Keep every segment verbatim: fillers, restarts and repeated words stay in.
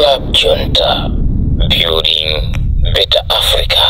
Club Junta, building better Africa.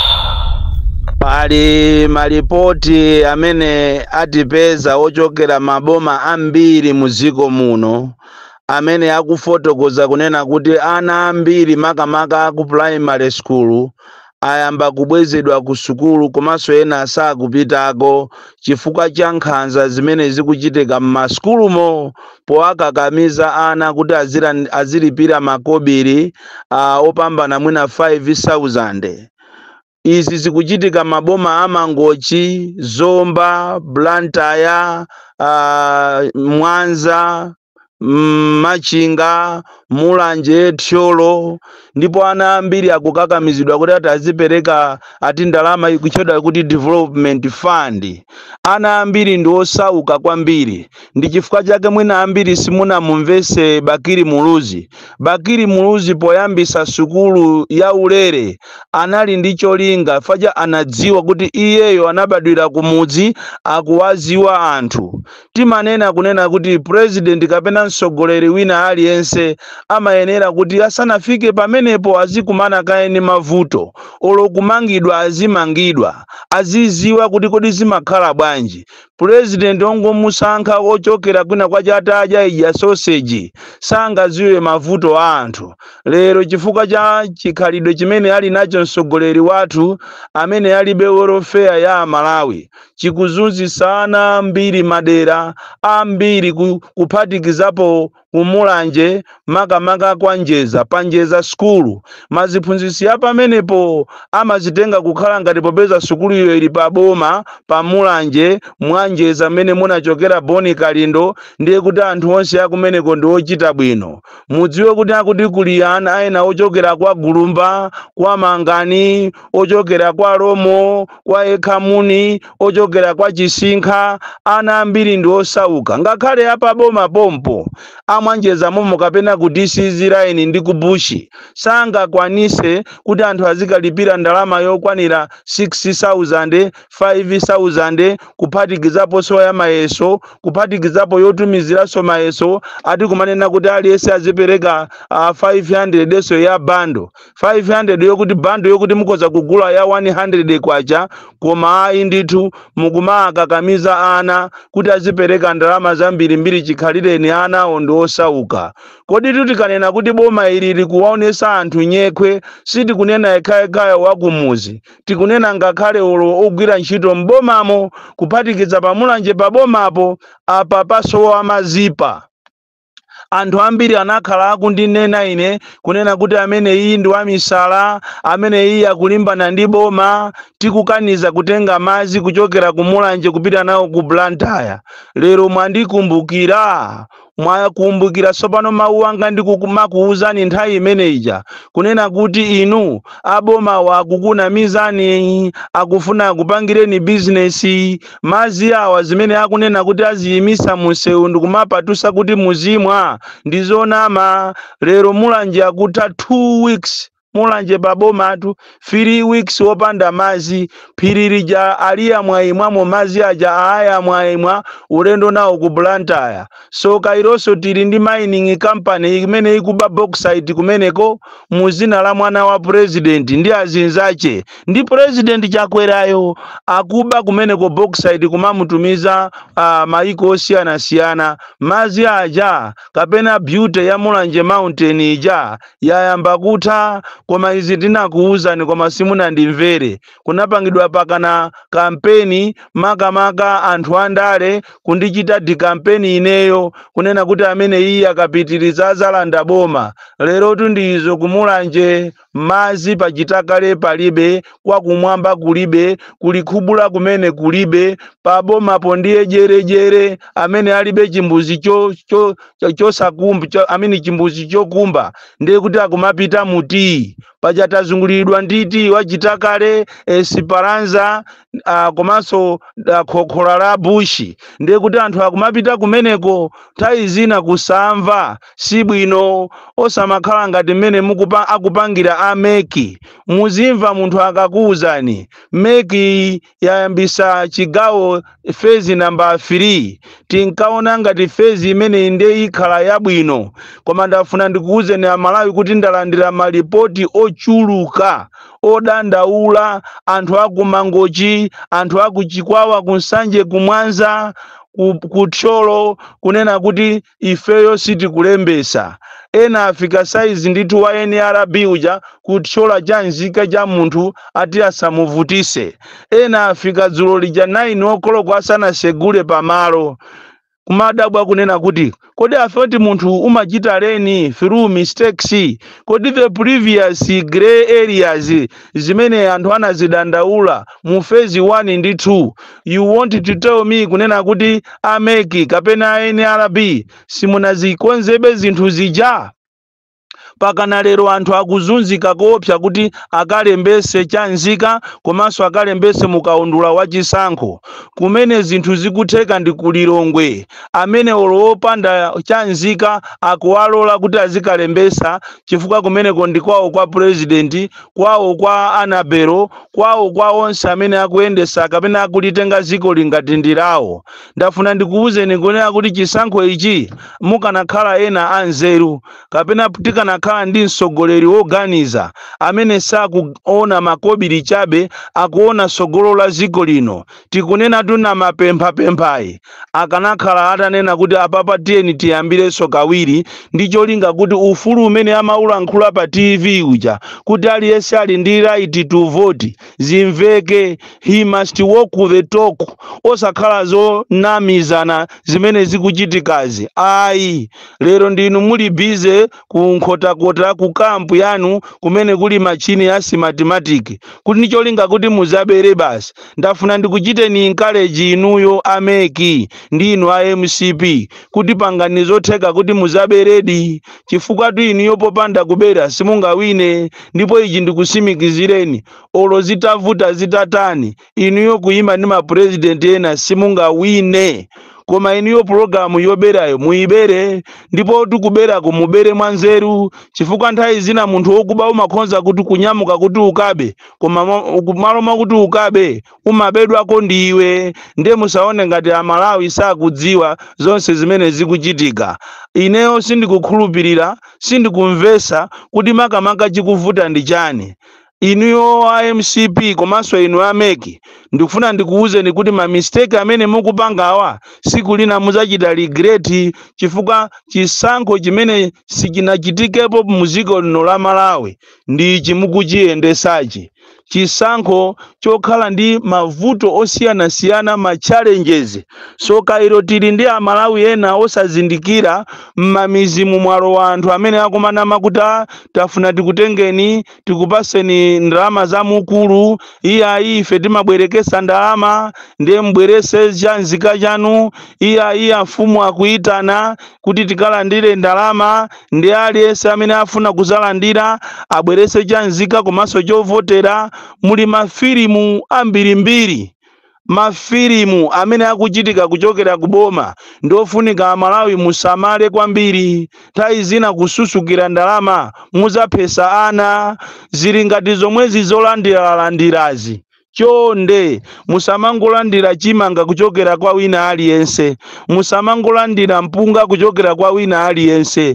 Pali malipoti amene atipeza ochokera maboma ambiri muziko muno amene akufotokoza kunena kuti ana ambiri makamaka ku primary school ayamba kubwezedwa ku sukulu komanso ena sakupitako chifukwa cha nkhanza zimene zikuchitika m'masukulumo powakakamiza ana kuti azira azilipira makobiri uh, opambana mwina five thousand. Izi zikuchitika maboma amangochi, Zomba, Blantyre, uh, Mwanza, Machinga, Mulanje, Tcholo, ndipo ana ambiri akukakamizidwa kuti atazipereka ati ndalama ikuchedwa kuti development fund. Ana ambiri ndi osauka kwambiri, ndi chifukwa chake mwina ambiri simuna mumvese Bakiri Muluzi. Bakiri Muluzi poyambisa sukulu ya ulere anali ndi cholinga faja anadziwa kuti iyeyo anabadwira kumudzi akuwaziwa anthu. Timanena kunena kuti president kapena msogoleri wina aliyense amayenera kuti asanafike pamenepo azikumana kaeni mavuto olo kumangidwa azimangidwa aziziwa kuti kodi zimakhala bwanji. President ongomusankha ochokera kwina kwa chataja ija sausage sangaziwe mavuto a anthu. Lero chifukwa cha chikhalidwe chimene ali nacho msogoleri wathu amene alibe welfare ya Malawi chikuzunzisana ambiri madera ambiri kuphatikizapo kumulanje makamaka kwa Njeza panjeza skulu maziphunzisi apa pamenepo amazitenga kukhala ngati popeza sukulu iyo ili paboma pamulanje mwanjeza mene munachokera Boni Kalindo ndiye kuti anthu onse akumeneko ndi ochita bwino. Mudziwe kuti akuti kuli ana aena ochokera kwa Gulumba, kwa Mangani, ochokera kwa Romo, kwa Ekamuni, ochokera kwa Chisinkha, ana ambiri ndi osauka ngakhale apa boma pompo amwanjeza momo kapena ku D C Z line ndi ku Bushi sanga kwanise kuti anthu azikalipira ndalama yokwanira six thousand, five thousand kuphatikizapo soya mayeso kuphatikizapo yotumiziraso mayeso ati kumanena kuti aliyense azipereka uh, five hundred eso ya bando five hundred yokuti bando yokuti mukoza kugula ya one hundred kwacha koma ayi ndithu mukumakakamiza ana kuti azipereka ndalama zambiri mbiri chikhalireni ana ondo osauka. Kodi tutikanena kuti boma ili likuwaonesa anthu nyekwe siti kunena ekhaekhae wakumuzi tikunena ngakhale olo ogwira ntchito mbomamo kuphatikiza pamulanje pabomapo apa pasowa mazipa. Anthu ambiri anakhala akundinena ine kunena kuti amene iyi ndi wamisala amene iyi akulimbana ndi boma tikukaniza kutenga mazi kuchokera kumulanje kupita nawo ku Blantyre. Lero mwandikumbukira mwakumbukira sopano mawu anga ndikukumakuuzani nthawi imene ija kunena kuti inu aboma wakukunamizani akufuna kupangireni business mazi awa zimene akunena kuti aziyimisa munsewu ndikumapatusa kuti muzimwa ndizonama. Lero mulanje akuta two weeks mulanje baboma atu three weeks wopanda mazi phiririja aliya mwaimwamo mazi aja aya mwaimwa ulendo nawo ku Blantyre. So kairoso tili ndi mining company imene ikuba bauxite kumeneko muzina la mwana wa president ndi azinzache ndi president chakwerayo akuba kumeneko bauxite kumamutumiza uh, maiko osiyana siyana. Mazi aja kapena beauty ya mulanje mountain ija yayamba kutha koma izi tinakuuzani koma simuna ndimvere. Kunapangidwa pakana kampeni makamaka anthu andale kundichita di kampeni ineyo kunena kuti amene iyi akapitiriza azalanda boma. Lero tundizo kumulanje mazi pachitakale palibe kwa kumwamba kulibe kulikubula kumene kulibe paboma pondiye jere jere amene alibe chimbuzi cho cho cho sakumba cho amene chimbuzi chokumba ndiye kuti akumapita muti pachatazungulidwa nditi wachitakale Esperanza uh, komanso uh, khokhola la bushi ndiye kuti anthu akumapita kumeneko nthawi zina kusamva sibwino osamakhala ngati mmene mukupa akupangira ameki muzimva munthu akakuwuzani meki yayambisa chigawo fezi namba three tinkaona ngati fezi imene inde ikhala yabwino koma ndafuna ndikuwuzeni amalawi kuti ndalandira malipoti ochuluka odandaula anthu akumangochi anthu akuchikwawa kunsanje kumwanza kutcholo kunena kuti ifeyo sitikulembesa ena afika saizi nditu wa N R B uja kutchola cha nzika cha munthu ati asamuvutise ena afika dzulo lija nine okolo asana segule pamalo kumadabwa kunena kuti kodi afoti munthu umachita leni through mistakes kodi the previous gray areas zimene anthu anazidandaula mu phase one ndi two you want to tell me kunena kuti ameki kapena N R B simunazikonzebe zinthu zija pakana lero anthu akuzunzika koopsa kuti akalembese chanzika komanso akalembese mukaundula wachisankho kumene zinthu zikutheka ndi kulilongwe amene olopanda chanzika akuwalola kuti azikalembesa chifukwa kumeneko ndi kwawo kwa president kwawo kwa Anabelo kwawo kwa onse amene akuyendesa kapena akulitenga ziko lingati ndirawo ndafuna ndikuwuzeni kunena kuti chisankho ichi mukanakhala ena anzeru kapena tikanakhala ndi msogoleri woganiza amene sakuona makobiri chabe akuona sogolo la ziko lino tikunena tuna mapempha pemphayi akanakhala atanena kuti apapa tiyeni tiyambireso kawiri ndi cholinga kuti ufulu umene amaulankhula pa T V uja kuti aliyense ali ndi right to vote zimveke he must walk the talk osakhala zo namizana zimene zikuchitikazi ayi lero ndinu muli bize kunkhota kota ku kampu yanu kumene kuli machini ya mathematics kuti nicholinga kuti muzabere basi ndafuna ndikuchiteni encourage inuyo ameki ndi inu a M C P kuti panganizo theka kuti muzaberedi chifukwa tu iniyo popanda kubera simungawine ndipo ichi ndikusimikizireni olo zitavuta zitatani inuyo kuima ndi ma president ena simungawine koma iniyo programu yoberayo muibere ndipo tukubera kumubere mwanzeru chifukwa nthawi zina munthu wokuba umakhonza kuti kunyamuka kuti ukabe koma malo makuti ukabe umabedwako ndiwe ndiye musaone ngati amalawi sakudziwa zonse zimene zikuchitika ineyo sindikukhulupirira sindikumvesa kuti makamaka chikuvuta ndi chani inuyo a M C P komanso inu ameki ndikufuna ndikuwuzeni kuti ma mistake amene mukupangawa siku lina muzachita regret chifukwa chisankho chimene sichinachitikepo muziko lino la Malawi ndi chimukuchiyendesachi chisankho chokhala ndi mavuto osiyana siyana ma challenges so kairo tili ndi amalawi ena osazindikira mmamizimu mwalo wa anthu amene akumana makuta tafuna tikutengeni tikupaseni ndalama za mukulu iya ife timabwerekesa ndalama ndiye mbwerese chanzika chanu iya iya mfumu akuitana kuti tikalandire ndalama ndi aliyense amene afuna kuzalandira abwerese chanzika komanso chovotera muli mafilimu ambirimbiri mafilimu amene akuchitika kuchokera kuboma ndofunika amalawi musamale kwambiri nthawi zina kususukira ndalama muzaphesa ana zili ngati zomwezi zolandira landirazi chonde musamangolandira chimanga kuchokera kwa wina aliyense musamangolandira mpunga kuchokera kwa wina aliyense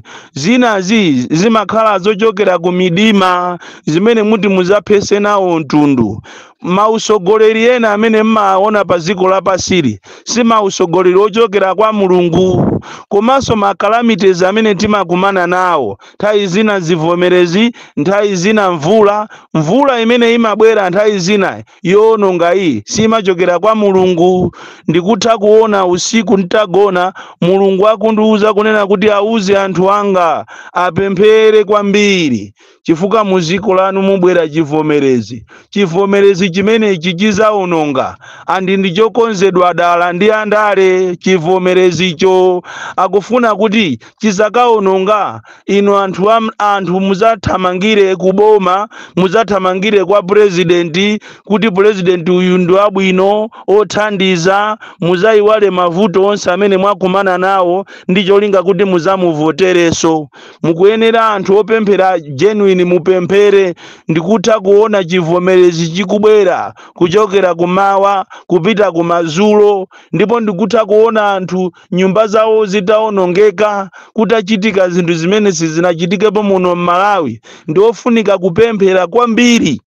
zinazi zimakhala zochokera ku midima zimene muti muzaphese nawo mtundu mausogoleri ena amene mmaona pa ziko lapasiri si mausogoleri ochokera kwa Mulungu komanso ma calamities amene timakumana nawo nthawi zina zivomerezi nthawi zina mvula mvula imene imabwera nthawi zina yononga iyi simachokera kwa Mulungu ndikutha kuona usiku ntagona Mulungu akundiuza kunena kuti auze anthu anga apemphere kwambiri chifukwa muziko lanu mubwera chivomerezi chivomerezi chivomerezi chimene chichizaononga andi ndichokonzedwa dala ndi andale. Chivomerezicho akufuna kuti chizakaononga ino anthu am, anthu muzathamangire kuboma, muzathamangire kwa president kuti president uyu ndi abwino othandiza, muzayiwale mavuto onse amene mwakumana nawo ndi cholinga kuti muzamuvotereso. Mukuyenera anthu opemphera genuine mupemphere ndikutha kuona chivomerezi chikubwera kuchokera kumawa kupita kumazulo, ndipo ndikutha kuona anthu nyumba zawo zitaonongeka, kutachitika zinthu zimene sizinachitikepo muno m'Malawi. Ndi ofunika kupemphera kwambiri,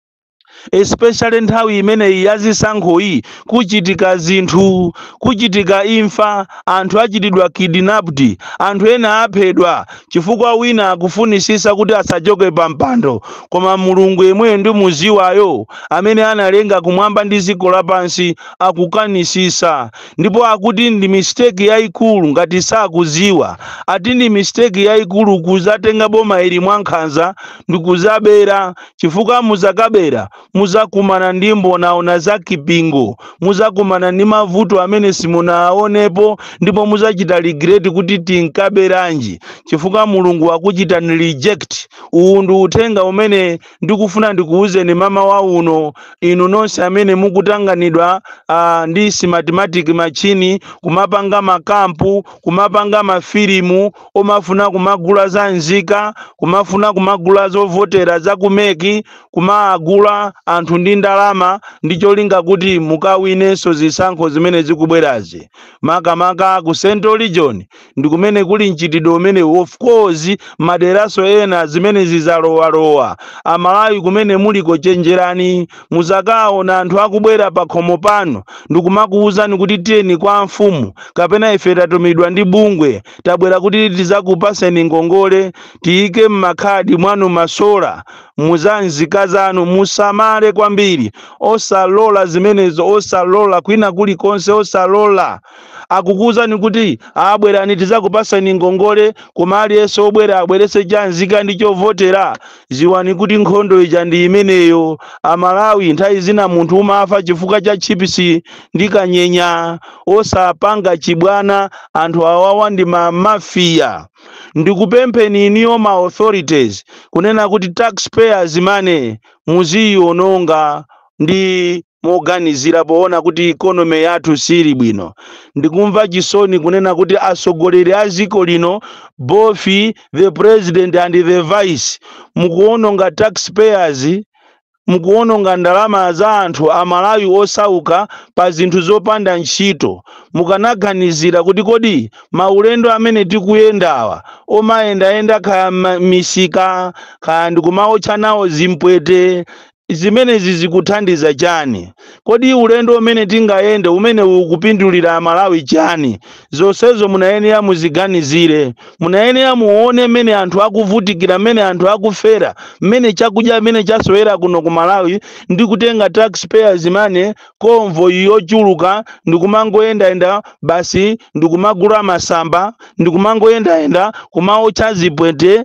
especially nthawi imene yazisankho iyi kuchitika zinthu, kuchitika imfa, anthu achitidwa kidnapped, anthu ena aphedwa chifukwa wina akufunisisa kuti asachoke pa mpando, koma Mulungu yemwe ndi muziwayo amene analenga kumwamba ndi dziko lapansi akukanisisa. Ndipo akuti ndi mistake yayikulu ngati sakuziwa, ati ndi mistake yayikulu kuzatenga boma ili mwankhanza ndi kuzabera, chifukwa muzakabera muzakumana ndi mbonaona za kipingo, muzakumana ndi mavuto amene simunaonepo, ndipo muzachita regret kuti tinkaberanji chifukwa Mulungu akuchitani reject. Uwu ndi uthenga umene ndikufuna ndikuuzeni mama wa uno, inu nonse amene mukutanganidwa uh, ndi mathematic machini, kumapanga makampu, kumapanga mafilimu, omafuna kumagula za nzika, kumafuna kumagula zovotera za kumeki, kumagula anthu ndi ndalama ndi cholinga kuti mukawinenso zisankho zimene zikubwerazi. Makamaka ku Central Region ndi kumene kuli mchitidwe umene of course maderaso ena zimene zizalowalowa. Amalawi kumene muliko chenjerani, muzakaona anthu akubwera pa khomo pano ndikumakuwuzani kuti tiyeni kwa mfumu, kapena ife tatumidwa ndi bungwe tabwera kuti tizakupaseni ngongole, tiyike mmakhadi mwanu masola, muzanzika zanu, musamale kwambiri, osalola zimenezo, osalola kwina kulikonse, osalola. Akukuwuzani kuti abwerani tizakupasani ngongole, koma aliyense obwera abwerese chanzika ndi chovotera. Ziwani kuti nkhondo ija ndi imeneyo. Amalawi nthawi zina munthu umafa chifukwa cha chipsi ndi kanyenya, osapanga chibwana. Anthu awawa ndi ma mafia. Ndikupempheni iniyo ma authorities kunena kuti taxpayers money muziyononga ndi moganizira poona kuti economy yathu sili bwino. Ndikumva chisoni kunena kuti asogoleri a dziko lino, both the president and the vice, mukuononga taxpayers, mukuononga ndalama za anthu Amalawi osauka pa zinthu zopanda ntchito. Mukanaganizira kuti kodi maulendo amene tikuyendawa omayenda-yenda kaya misika, kaya ndikumaotcha nawo zimpwete, zimene zizikuthandiza chani? Kodi ulendo umene tingayende umene ukupindulira Amalawi chani? Zonsezo munayenera muziganizire, munayenera muone mene anthu akuvutikira, mene anthu akufera, mene chakudya mene chasowera kuno ku Malawi, ndi kutenga taxpayers money convoy yochuluka ndikumangoyenda-yenda basi, ndikumagula masamba, ndikumangoyenda-yenda kumaotcha zipwete.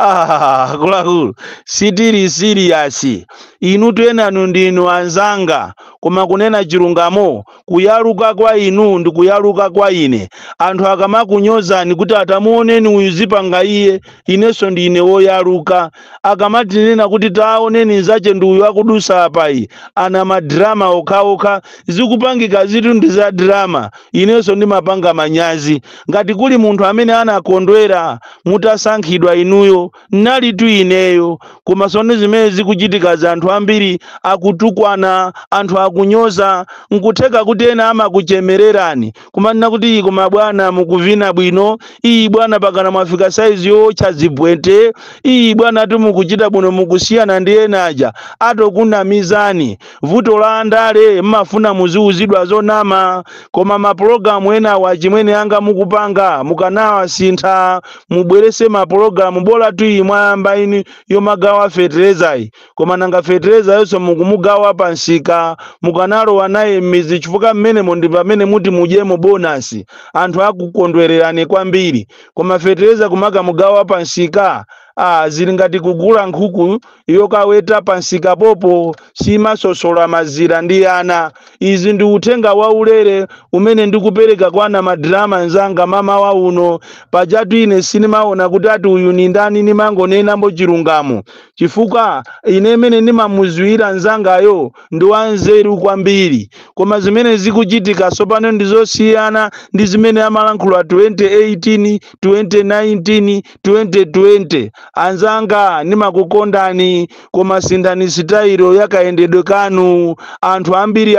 Ah, kulakulu, sitiri serious. Inu tuyenanu ndinu anzanga, koma kunena chilungamo, kuyaluka kwa inu ndi kuyaluka kwa ine. Anthu akamakunyozani kuti atamuoneni uyu zipanga iye, ineso ndine woyaluka. Akamatinena kuti taoneni zache ndi uyu akudusa apai, ana madrama okhaokha, zikupangika zitu ndi za drama, ineso ndimapanga manyazi. Ngati kuli munthu amene anakondwera mutasankhidwa inuyo, nali tu ineyo. Koma sonde zimene zikuchitika za anthu ambiri akutukwana, anthu akunyoza, nkutheka kuti ena amakuchemererani kumanena kuti koma bwana mukuvina bwino, iyi bwana pakana mwafika size yocha zibwete, iyi bwana tu mukuchita bwino mukusiyana ndi ena aja atokunamizani. Vuto la andale mmafuna muziuzidwa zonama, koma ma program ena wachimwene anga mukupanga mukanawa sintha, mubwerese ma program bola tu imwamba ini yomagawa fertilizer. Koma nanga fertilizer yonso mukumugawa pansika, mukanalowa naye mizi chifukwa mmene ndi pamene muti mujemo bonus, anthu akukondwererani kwambiri. Koma fertilizer kumaka mugawa pansika, ah zili ngati kugula nkhuku yokaweta pansika popo simasosola mazira ndi ana. Izi ndi uthenga wa ulere umene ndikupereka kwa ana madrama nzanga mama wa uno pajatu ine sinimaona kuti ati uyu ni ndani nimangonena mbo chilungamo chifukwa ine imene ndimamuziwira nzangayo ndi wanzeru kwambiri koma zimene zikuchitika sopano ndizosiyana ndi zimene amalankhula twenty eighteen twenty nineteen twenty twenty. Anzanga nimakukondani koma sindani sitayiro yakayendedwe kanu. Anthu ambiri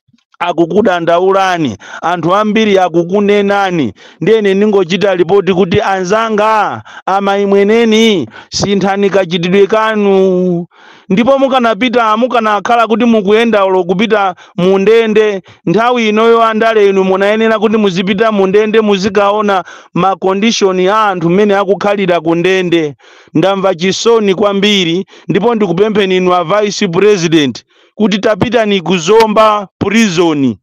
akukudandaulani, anthu ambiri akukunenani. Ndiyene ningochita ripoti kuti anzanga amaimweneni sinthani kachitidwe kanu. Ndipo mukanapita mukanakhala kuti mukuyenda ulo kupita mundende nthawi inoyo andale inu munayenera kuti muzipita mundende muzikaona ma condition ya anthu mene akukhalira kundende. Ndamva chisoni kwambiri ndipo ndikupempheni inu a vice president kuti tapita ni kuzomba prison,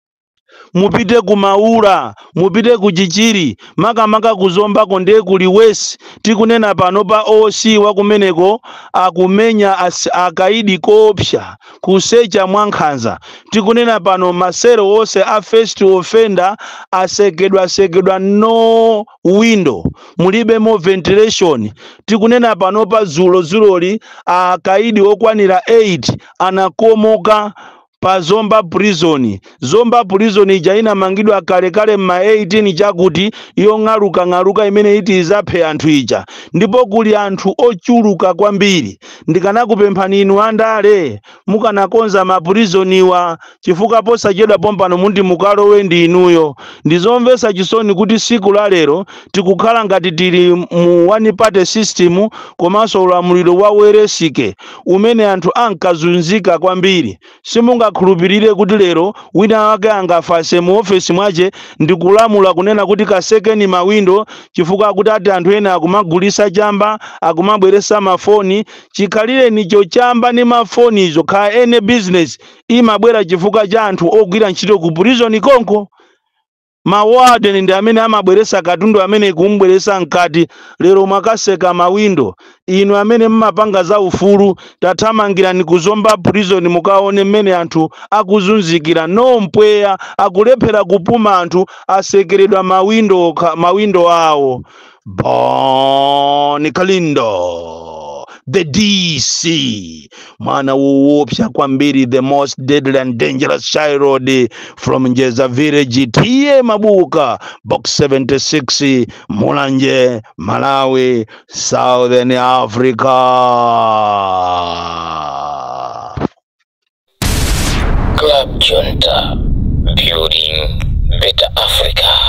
mupite kumaula, mupite kuchichiri, maka maka kuzomba konde kuli wesi. Tikunena pano pa O C wakumeneko akumenya akaidi koopsha kusecha mwankhanza. Tikunena pano masero ose a first offender asekedwa sekedwa no window, mulibe mo ventilation. Tikunena pano pa zulo zuloli akaidi okwanira eight anakomoka pa Zomba prison. Zomba prison ija inamangidwa kale kale ma eighteen chakuti yong'aluka ng'aluka imene iti izaphe anthu ija. Ndipo kuli anthu ochuluka kwambiri. Ndikanakupemphani inu andale mukanakonza ma prisoniwa chifukwa posachedwa pompano mundi mukalowe ndi inuyo. Ndizomvesa chisoni kuti siku la lero tikukhala ngati tili mu one party system komanso ulamuliro wa weresike umene anthu ankazunzika kwambiri. Simunga khulupirire kuti lero wina wake angafase mu office mwache ndikulamula kunena kuti kasekeni mawindo chifukwa kuti ati anthu ena akumagulisa chamba akumabweresa mafoni. Chikhalire nicho chamba ni mafoni izo kha ene business imabwera chifukwa cha anthu ogwira ntchito ku prison konko. Mawarden ndi amene amabweresa katundu amene kumbweresa nkati. Lero makaseka mawindo inu amene mmapanga za ufulu tathamangirani kuzomba prison mukaone mmene anthu akuzunzikira no mpweya akulephera kupuma anthu asekeredwa mawindo mawindo awo. Boni Kalindo the D C mwana woopsa kwambiri, the most deadly and dangerous child from Njeza village tiye Mabuka box seventy-six Mulanje Malawi Southern Africa. Club Junta, building better Africa.